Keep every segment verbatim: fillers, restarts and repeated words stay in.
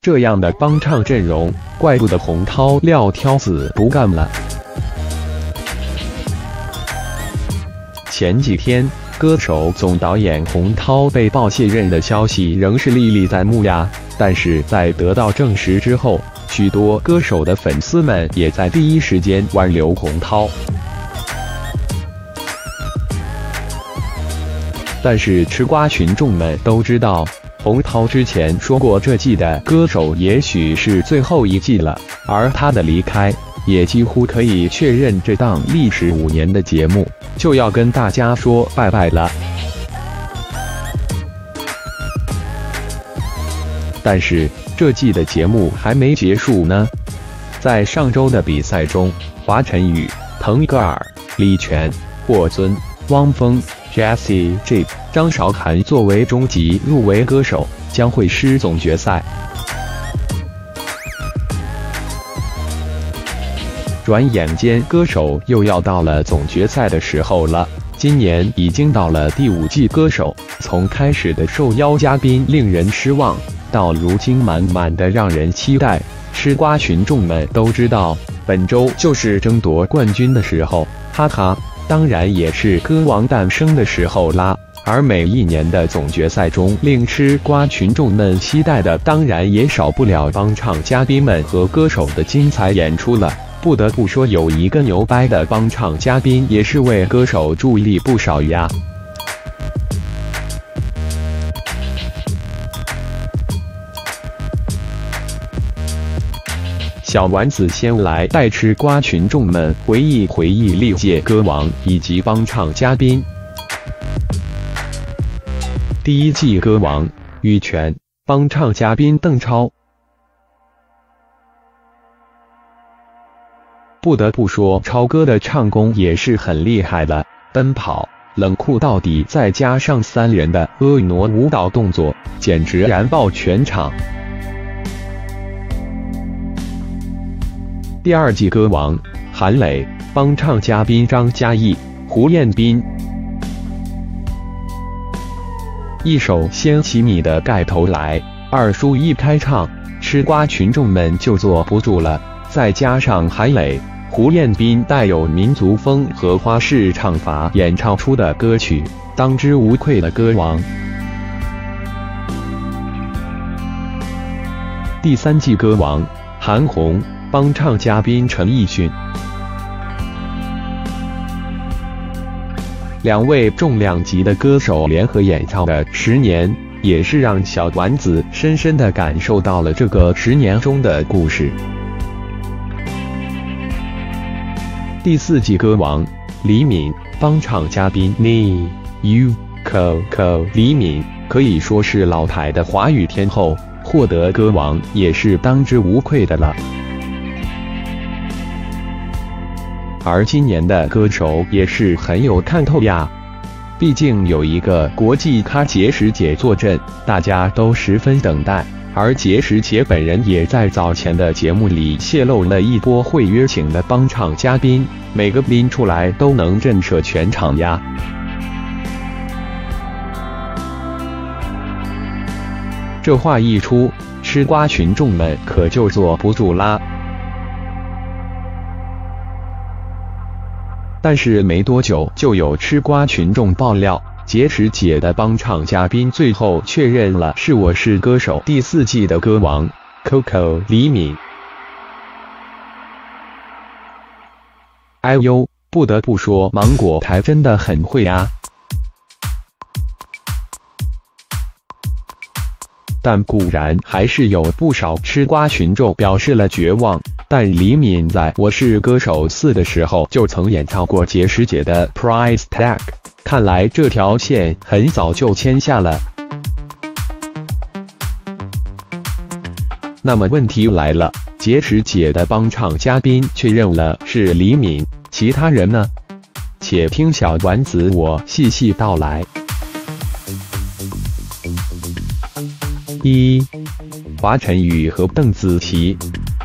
这样的帮唱阵容，怪不得洪涛撂挑子不干了。前几天，歌手总导演洪涛被曝卸任的消息仍是历历在目呀。但是在得到证实之后，许多歌手的粉丝们也在第一时间挽留洪涛。但是吃瓜群众们都知道，洪涛之前说过这季的歌手也许是最后一季了，而他的离开也几乎可以确认这档历时五年的节目就要跟大家说拜拜了。但是这季的节目还没结束呢。在上周的比赛中，华晨宇、腾格尔、李泉、霍尊、汪峰、Jessie J、张韶涵作为终极入围歌手将会师总决赛。转眼间，歌手又要到了总决赛的时候了。今年已经到了第五季歌手，从开始的受邀嘉宾令人失望，到如今满满的让人期待。吃瓜群众们都知道，本周就是争夺冠军的时候，哈哈，当然也是歌王诞生的时候啦。而每一年的总决赛中，令吃瓜群众们期待的，当然也少不了帮唱嘉宾们和歌手的精彩演出了。不得不说，有一个牛掰的帮唱嘉宾，也是为歌手助力不少呀。小丸子先来带吃瓜群众们回忆回忆历届歌王以及帮唱嘉宾。第一季歌王羽泉，帮唱嘉宾邓超。不得不说，超哥的唱功也是很厉害的，奔跑、冷酷到底，再加上三人的婀娜舞蹈动作，简直燃爆全场。第二季歌王韩磊，帮唱嘉宾张嘉译、胡彦斌。一首《掀起你的盖头来》，二叔一开唱，吃瓜群众们就坐不住了。再加上韩磊、胡彦斌带有民族风和花式唱法演唱出的歌曲，当之无愧的歌王。第三季歌王韩红，帮唱嘉宾陈奕迅。两位重量级的歌手联合演唱的《十年》，也是让小丸子深深地感受到了这个十年中的故事。第四季歌王李敏，帮唱嘉宾你 you Coco。 李敏可以说是老牌的华语天后，获得歌王也是当之无愧的了。而今年的歌手也是很有看头呀，毕竟有一个国际咖结石姐坐镇，大家都十分等待。而结石姐本人也在早前的节目里泄露了一波会约请的帮唱嘉宾，每个拎出来都能震慑全场呀。这话一出，吃瓜群众们可就坐不住啦。但是没多久，就有吃瓜群众爆料，结石姐的帮唱嘉宾最后确认了是《我是歌手》第四季的歌王 Coco 李敏。哎呦，不得不说，芒果台真的很会啊。但固然还是有不少吃瓜群众表示了绝望，但李敏在《我是歌手四》的时候就曾演唱过结石姐的 Price Tag， 看来这条线很早就签下了。那么问题来了，结石姐的帮唱嘉宾确认了是李敏，其他人呢？且听小丸子我细细道来。一、华晨宇和邓紫棋。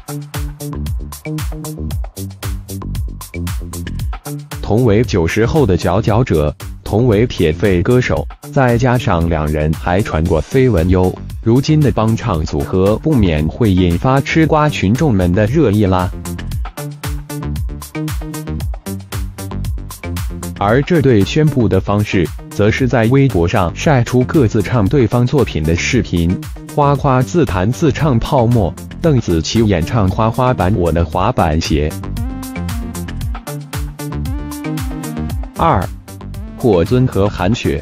同为九十后的佼佼者，同为铁肺歌手，再加上两人还传过绯闻哟， 如今的帮唱组合不免会引发吃瓜群众们的热议啦。而这对宣布的方式，则是在微博上晒出各自唱对方作品的视频，花花自弹自唱泡沫，邓紫棋演唱花花版我的滑板鞋。二，霍尊和韩雪。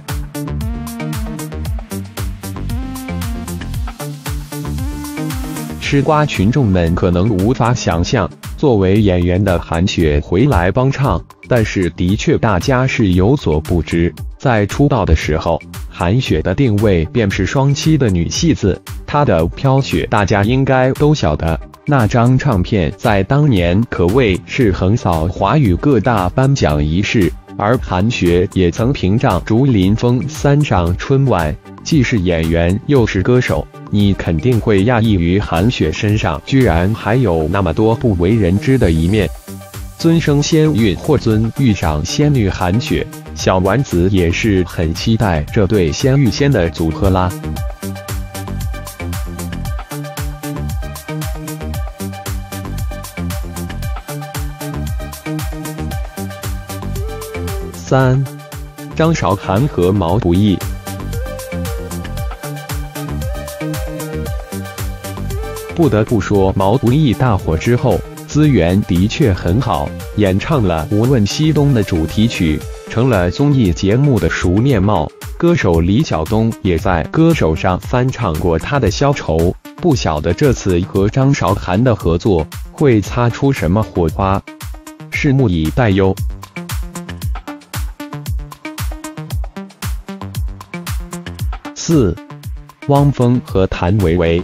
吃瓜群众们可能无法想象，作为演员的韩雪回来帮唱，但是的确大家是有所不知，在出道的时候，韩雪的定位便是双栖的女戏子，她的《飘雪》大家应该都晓得，那张唱片在当年可谓是横扫华语各大颁奖仪式，而韩雪也曾凭仗《竹林风》三上春晚，既是演员又是歌手。你肯定会讶异于韩雪身上居然还有那么多不为人知的一面。尊生仙韵霍尊遇上仙女韩雪，小丸子也是很期待这对仙遇仙的组合啦。三，张韶涵和毛不易。不得不说，毛不易大火之后，资源的确很好，演唱了《无问西东》的主题曲，成了综艺节目的熟面貌。歌手李晓东也在《歌手》上翻唱过他的《消愁》，不晓得这次和张韶涵的合作会擦出什么火花，拭目以待哟。四，汪峰和谭维维。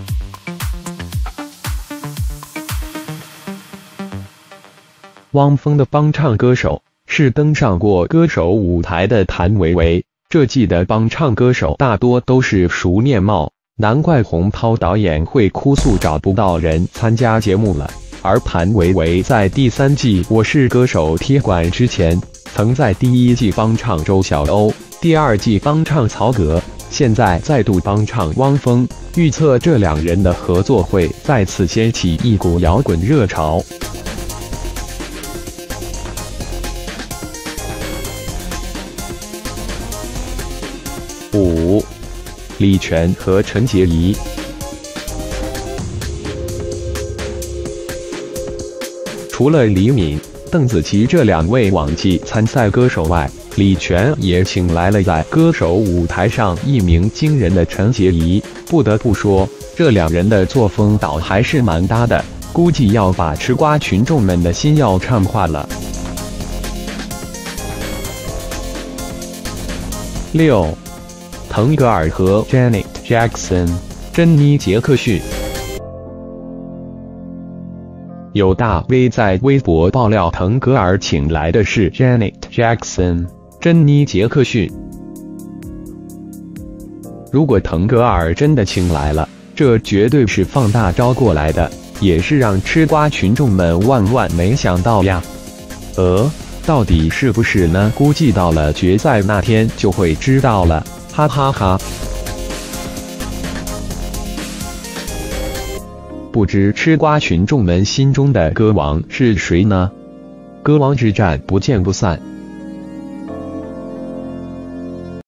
汪峰的帮唱歌手是登上过歌手舞台的谭维维，这季的帮唱歌手大多都是熟面貌，难怪洪涛导演会哭诉找不到人参加节目了。而谭维维在第三季《我是歌手》踢馆之前，曾在第一季帮唱周晓鸥，第二季帮唱曹格，现在再度帮唱汪峰，预测这两人的合作会再次掀起一股摇滚热潮。五，李泉和陈洁仪。除了李敏、邓紫棋这两位往季参赛歌手外，李泉也请来了在歌手舞台上一鸣惊人的陈洁仪。不得不说，这两人的作风倒还是蛮搭的，估计要把吃瓜群众们的心要唱化了。六，腾格尔和 Janet Jackson， 珍妮杰克逊。有大 V 在微博爆料，腾格尔请来的是 Janet Jackson， 珍妮杰克逊。如果腾格尔真的请来了，这绝对是放大招过来的，也是让吃瓜群众们万万没想到呀。呃，到底是不是呢？估计到了决赛那天就会知道了。哈哈哈！不知吃瓜群众们心中的歌王是谁呢？歌王之战不见不散。